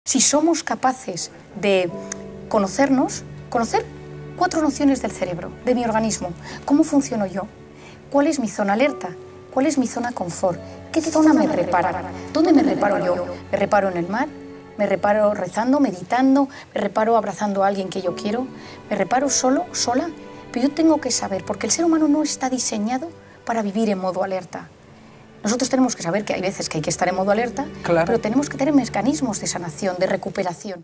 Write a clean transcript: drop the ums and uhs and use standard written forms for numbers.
Si somos capaces de conocernos, conocer 4 nociones del cerebro, de mi organismo, cómo funciono yo, cuál es mi zona alerta, cuál es mi zona confort, qué zona me repara, dónde me reparo yo, me reparo en el mar, me reparo rezando, meditando, me reparo abrazando a alguien que yo quiero, me reparo solo, sola, pero yo tengo que saber, porque el ser humano no está diseñado para vivir en modo alerta. Nosotros tenemos que saber que hay veces que hay que estar en modo alerta, claro, pero tenemos que tener mecanismos de sanación, de recuperación.